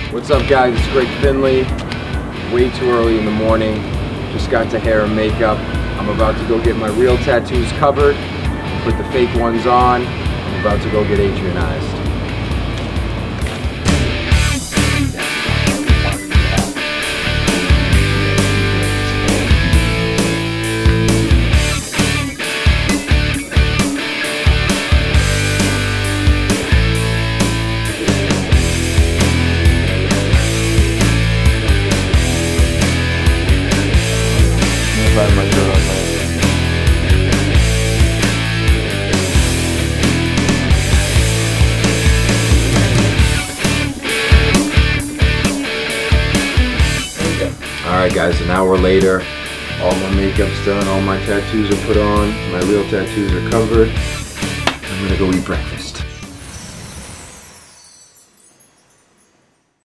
What's up guys, it's Greg Finley. Way too early in the morning. Just got to hair and makeup. I'm about to go get my real tattoos covered, put the fake ones on. I'm about to go get Atrianized. Alright guys, an hour later, all my makeup's done, all my tattoos are put on, my real tattoos are covered. I'm gonna go eat breakfast.